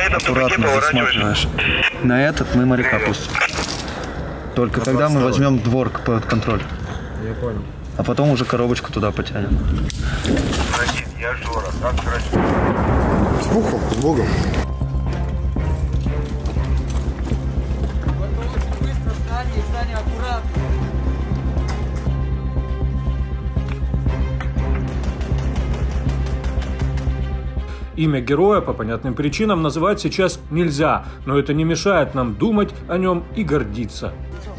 аккуратно засматриваешь. На этот мы моряка пустим. Только тогда мы возьмем двор под контроль. Я понял. А потом уже коробочку туда потянем. Я Жора, как хорошо. С Богом, с Богом. Имя героя по понятным причинам называть сейчас нельзя, но это не мешает нам думать о нем и гордиться.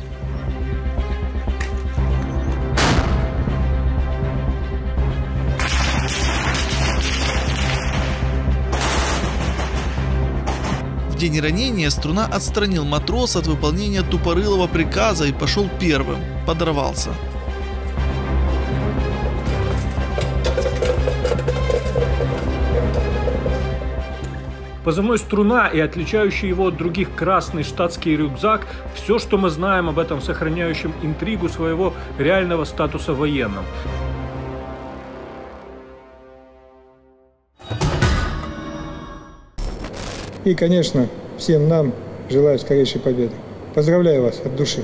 В день ранения Струна отстранил матроса от выполнения тупорылого приказа и пошел первым. Подорвался. Позывной «Струна» и отличающий его от других красный штатский рюкзак – все, что мы знаем об этом сохраняющем интригу своего реального статуса военном. И, конечно, всем нам желаю скорейшей победы. Поздравляю вас от души.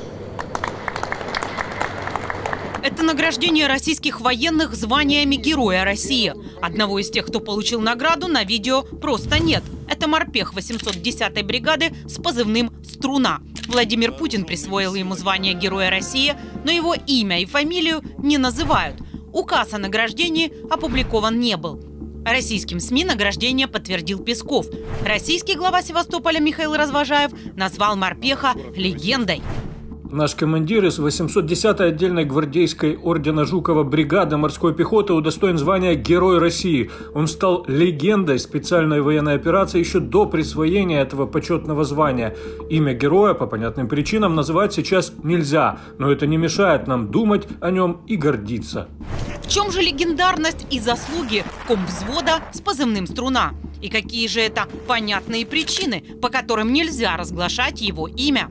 Это награждение российских военных званиями Героя России. Одного из тех, кто получил награду, на видео просто нет. Это морпех 810-й бригады с позывным «Струна». Владимир Путин присвоил ему звание Героя России, но его имя и фамилию не называют. Указ о награждении опубликован не был. Российским СМИ награждение подтвердил Песков. Российский глава Севастополя Михаил Развожаев назвал морпеха легендой. Наш командир из 810-й отдельной гвардейской ордена Жукова бригады морской пехоты удостоен звания Герой России. Он стал легендой специальной военной операции еще до присвоения этого почетного звания. Имя героя по понятным причинам называть сейчас нельзя, но это не мешает нам думать о нем и гордиться. В чем же легендарность и заслуги комвзвода с позывным «Струна»? И какие же это понятные причины, по которым нельзя разглашать его имя?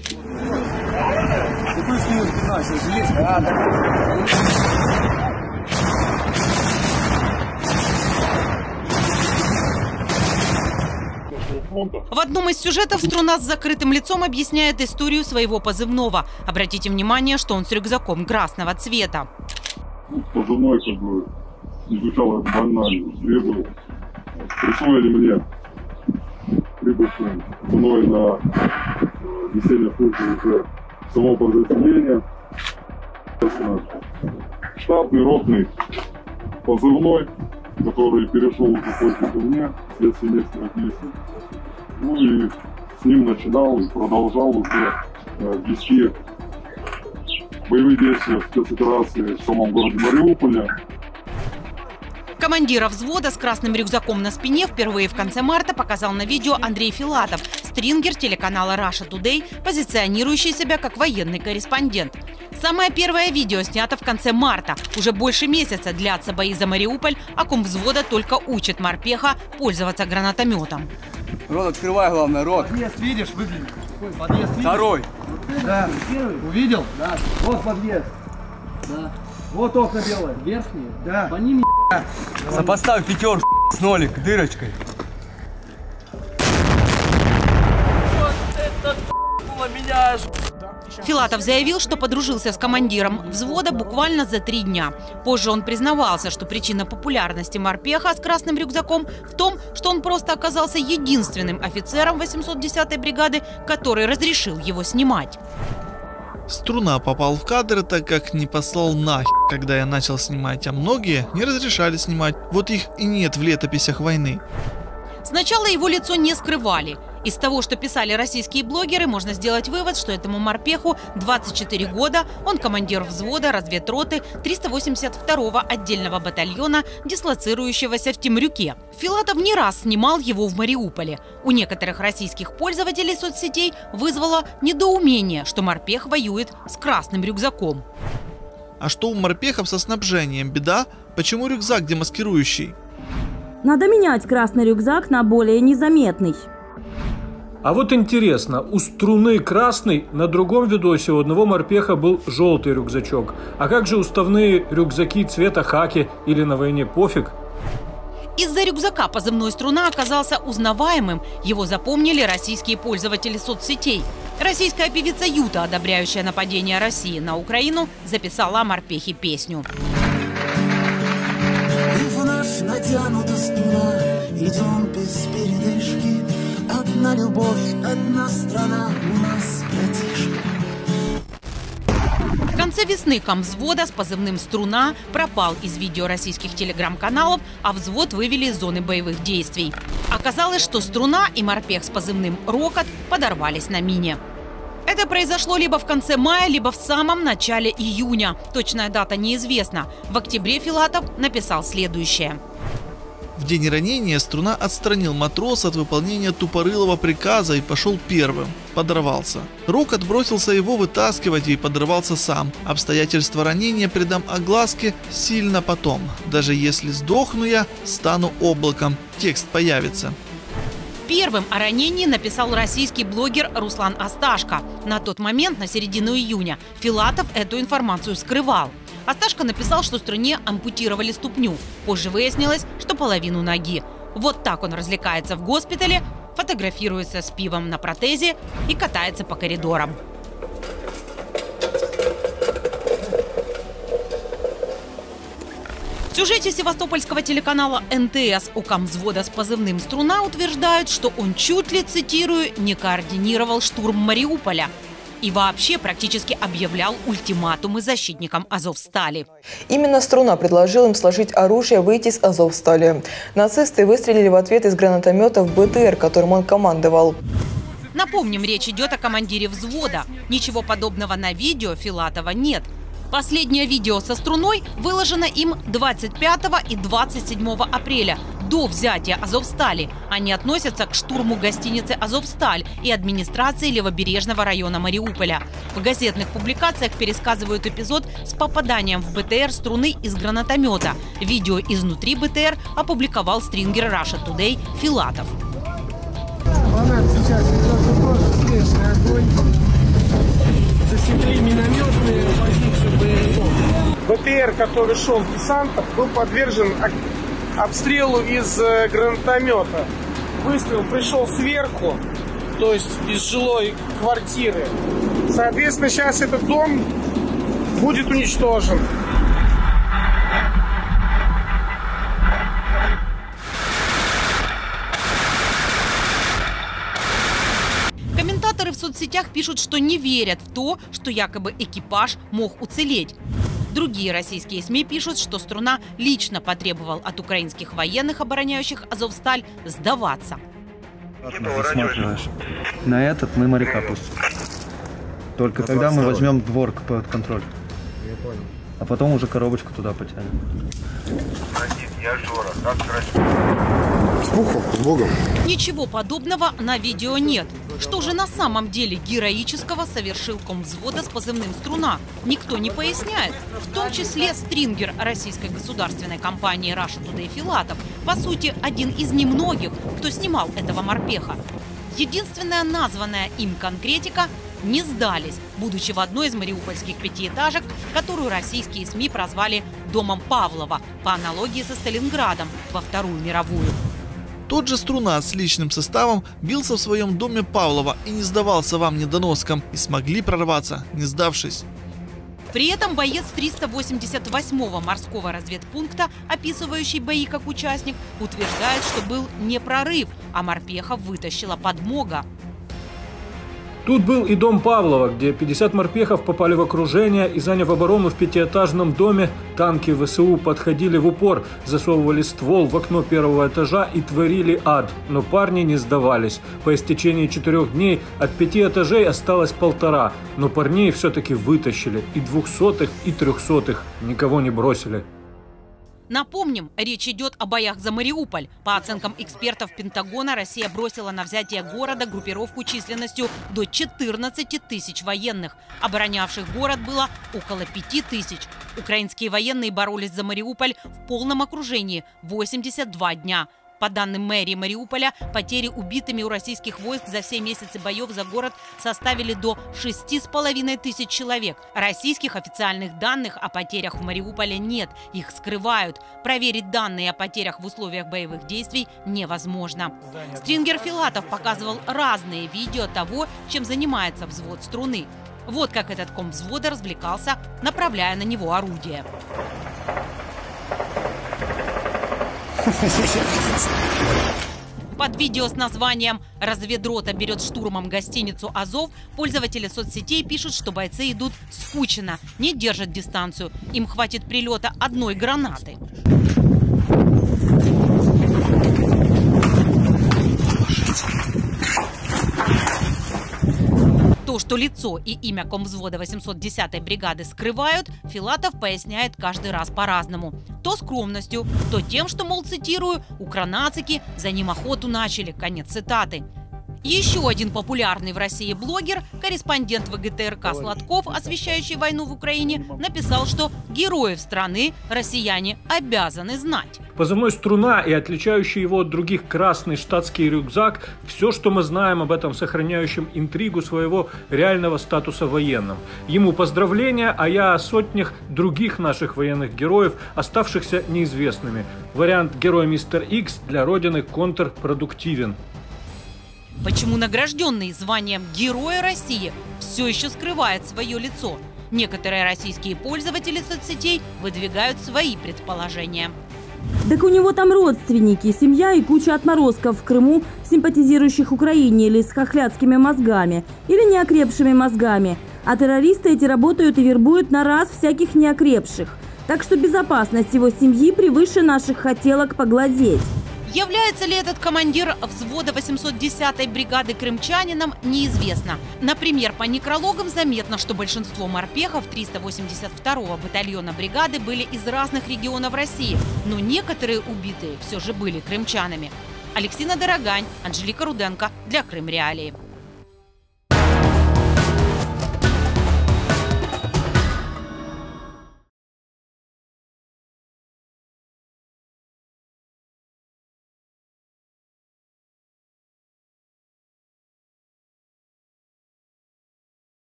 В одном из сюжетов «Струна» с закрытым лицом объясняет историю своего позывного. Обратите внимание, что он с рюкзаком красного цвета. Позывной как бы изучал это банально. Присвоили мне прибывшим мной на весенней службе уже самого подразделения. Штатный ротный позывной, который перешел уже после ко мне вследствие некоторых действий. Ну и с ним начинал и продолжал уже вести боевые действия в спецоперации в самом городе Мариуполе. Командира взвода с красным рюкзаком на спине впервые в конце марта показал на видео Андрей Филатов, стрингер телеканала Russia Today, позиционирующий себя как военный корреспондент. Самое первое видео снято в конце марта. Уже больше месяца длятся бои за Мариуполь, а комвзвода только учит морпеха пользоваться гранатометом. Рот, открывай, главное, рот. Подъезд видишь, выглядит. Подъезд видишь? Второй. Да. Увидел? Да. Вот подъезд. Да. Вот окна белые. Верхние? Да. По ним Сопоставь пятерку с нолик, дырочкой. Вот это меня. Филатов заявил, что подружился с командиром взвода буквально за 3 дня. Позже он признавался, что причина популярности морпеха с красным рюкзаком в том, что он просто оказался единственным офицером 810-й бригады, который разрешил его снимать. Струна попал в кадр, так как не послал нахер, когда я начал снимать, а многие не разрешали снимать. Вот их и нет в летописях войны. Сначала его лицо не скрывали. Из того, что писали российские блогеры, можно сделать вывод, что этому морпеху 24 года, он командир взвода разведроты 382-го отдельного батальона, дислоцирующегося в Темрюке. Филатов не раз снимал его в Мариуполе. У некоторых российских пользователей соцсетей вызвало недоумение, что морпех воюет с красным рюкзаком. А что у морпехов со снабжением? Беда? Почему рюкзак демаскирующий? Надо менять красный рюкзак на более незаметный. А вот интересно, у Струны красный, на другом видосе у одного морпеха был желтый рюкзачок. А как же уставные рюкзаки цвета хаки или на войне пофиг? Из-за рюкзака позывной «Струна» оказался узнаваемым. Его запомнили российские пользователи соцсетей. Российская певица Юта, одобряющая нападение России на Украину, записала о морпехе песню. Вновь натянута струна, идем без передышки. Одна любовь, одна страна, у нас братишка. В конце весны комвзвода с позывным «Струна» пропал из видео российских телеграм-каналов, а взвод вывели из зоны боевых действий. Оказалось, что «Струна» и морпех с позывным «Рокот» подорвались на мине. Это произошло либо в конце мая, либо в самом начале июня. Точная дата неизвестна. В октябре Филатов написал следующее. В день ранения «Струна» отстранил матроса от выполнения тупорылого приказа и пошел первым. Подорвался. Рокот бросился его вытаскивать и подорвался сам. Обстоятельства ранения придам огласке сильно потом. Даже если сдохну я, стану облаком. Текст появится. Первым о ранении написал российский блогер Руслан Асташко. На тот момент, на середину июня, Филатов эту информацию скрывал. Асташко написал, что «Струне» ампутировали ступню. Позже выяснилось, что половину ноги. Вот так он развлекается в госпитале, фотографируется с пивом на протезе и катается по коридорам. В сюжете севастопольского телеканала НТС у комвзвода с позывным «Струна» утверждают, что он чуть ли, цитирую, не координировал штурм Мариуполя. И вообще практически объявлял ультиматумы защитникам Азовстали. Именно «Струна» предложил им сложить оружие, выйти с Азовстали. Нацисты выстрелили в ответ из гранатомета в БТР, которым он командовал. Напомним, речь идет о командире взвода. Ничего подобного на видео Филатова нет. Последнее видео со «Струной» выложено им 25 и 27 апреля, до взятия Азовстали. Они относятся к штурму гостиницы «Азовсталь» и администрации левобережного района Мариуполя. В газетных публикациях пересказывают эпизод с попаданием в БТР «Струны» из гранатомета. Видео изнутри БТР опубликовал стрингер Russia Today Филатов. Сейчас идет тоже встречный огонь. Засекли минометные позицию боевиков. БТР, который шел в десантах, был подвержен обстрелу из гранатомета. Выстрел пришел сверху, то есть из жилой квартиры. Соответственно, сейчас этот дом будет уничтожен. Комментаторы в соцсетях пишут, что не верят в то, что якобы экипаж мог уцелеть. Другие российские СМИ пишут, что «Струна» лично потребовал от украинских военных, обороняющих Азовсталь, сдаваться. На этот мы моряка пустим. Только когда мы возьмем двор под контроль. А потом уже коробочку туда потянем. Я Жора, как красиво. С Богом, с Богом. Ничего подобного на видео нет. Что же на самом деле героического совершил комвзвода с позывным «Струна»? Никто не поясняет. В том числе стрингер российской государственной компании Russia Today Филатов. По сути, один из немногих, кто снимал этого морпеха. Единственная названная им конкретика – не сдались, будучи в одной из мариупольских пятиэтажек, которую российские СМИ прозвали «Домом Павлова», по аналогии со Сталинградом во Вторую мировую. Тот же «Струна» с личным составом бился в своем доме Павлова и не сдавался вам недоноскам, и смогли прорваться, не сдавшись. При этом боец 388-го морского разведпункта, описывающий бои как участник, утверждает, что был не прорыв, а морпеха вытащила подмога. Тут был и дом Павлова, где 50 морпехов попали в окружение и, заняв оборону в пятиэтажном доме, танки ВСУ подходили в упор, засовывали ствол в окно первого этажа и творили ад. Но парни не сдавались. По истечении 4 дней от 5 этажей осталось 1,5, но парней все-таки вытащили. И 200-х, и 300-х никого не бросили. Напомним, речь идет о боях за Мариуполь. По оценкам экспертов Пентагона, Россия бросила на взятие города группировку численностью до 14 тысяч военных. Оборонявших город было около 5 тысяч. Украинские военные боролись за Мариуполь в полном окружении 82 дня. По данным мэрии Мариуполя, потери убитыми у российских войск за все месяцы боев за город составили до 6500 человек. Российских официальных данных о потерях в Мариуполе нет, их скрывают. Проверить данные о потерях в условиях боевых действий невозможно. Стрингер Филатов показывал разные видео того, чем занимается взвод «Струны». Вот как этот комвзвода развлекался, направляя на него орудие. Под видео с названием «Разведрота берет штурмом гостиницу «Азов» пользователи соцсетей пишут, что бойцы идут скучно, не держат дистанцию. Им хватит прилета одной гранаты. То, что лицо и имя комвзвода 810-й бригады скрывают, Филатов поясняет каждый раз по-разному. То скромностью, то тем, что, мол, цитирую, «укронацики за ним охоту начали». Конец цитаты. Еще один популярный в России блогер, корреспондент ВГТРК Сладков, освещающий войну в Украине, написал, что героев страны россияне обязаны знать. Позывной «Струна» и отличающий его от других красный штатский рюкзак – все, что мы знаем об этом сохраняющем интригу своего реального статуса военном. Ему поздравления, а я о сотнях других наших военных героев, оставшихся неизвестными. Вариант «Герой Мистер Икс» для Родины контрпродуктивен. Почему награжденный званием Героя России все еще скрывает свое лицо? Некоторые российские пользователи соцсетей выдвигают свои предположения. Так у него там родственники, семья и куча отморозков в Крыму, симпатизирующих Украине или с хохлядскими мозгами, или неокрепшими мозгами. А террористы эти работают и вербуют на раз всяких неокрепших. Так что безопасность его семьи превыше наших хотелок поглазеть. Является ли этот командир взвода 810-й бригады крымчанином, неизвестно. Например, по некрологам заметно, что большинство морпехов 382-го батальона бригады были из разных регионов России, но некоторые убитые все же были крымчанами. Алексина Дорогань, Анжелика Руденко для Крым Реалии.